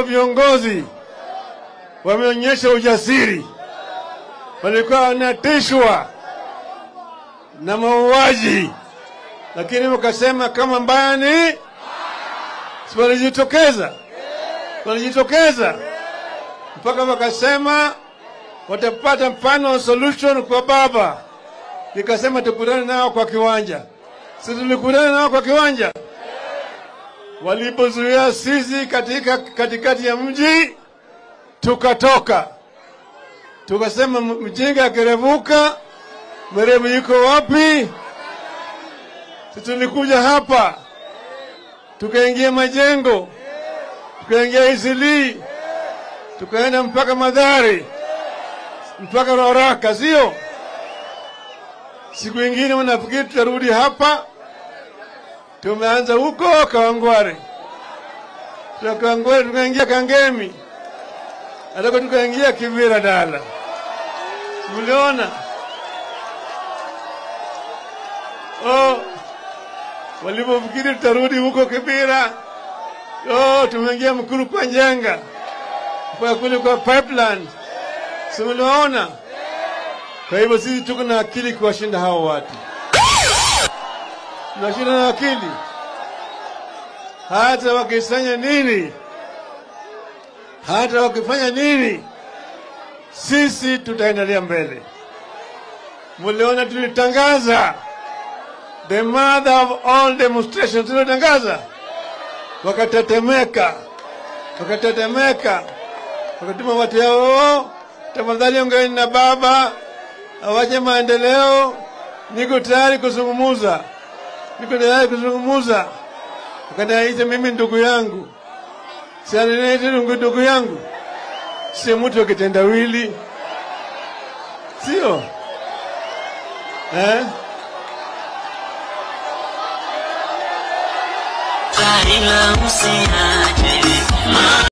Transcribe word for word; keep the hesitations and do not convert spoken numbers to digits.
viongozi wameonyesha ujasiri, walikuwa wanatishwa na mauaji, lakini wakasema kama mbaya ni walijitokeza, walijitokeza mpaka wakasema watapata mfano solution kwa baba. Nikasema tukutane nao kwa kiwanja. Sisi tulikutana nao kwa kiwanja. Walipozuia sisi katika katikati ya mji, tukatoka. Tukasema mjinga akirevuka, mwerevu yuko wapi? Sisi tulikuja hapa, tukaingia majengo, tukaingia Isili, tukaenda mpaka Madhari, mpaka Roraka, sio? Siku ingine wanafikiri tutarudi hapa. Tumeanza huko Kawangware, Kawangware tukaingia Kangemi, atako tukaingia Kibira Dala. Mliona? Oh, walipofikiri tutarudi huko Kibira, oh, tumeingia Mkuru kwa Njenga, kwa kule kwa pipeline. Simuliona? Kwa hivyo sisi tuko na akili kuwashinda hao watu. Tunashinda na akili. Hata wakifanya nini, hata wakifanya nini, sisi tutaendelea mbele. Muliona tulitangaza the mother of all demonstrations, tulitangaza. Wakatetemeka, wakatetemeka, wakatuma watu yao, tafadhali ongeeni na baba, awache maendeleo, niko tayari kuzungumza, niko tayari kuzungumza. Wakaniita mimi ndugu yangu, si ananiita ndugu yangu, si mtu wa kitendawili, sio? Eh?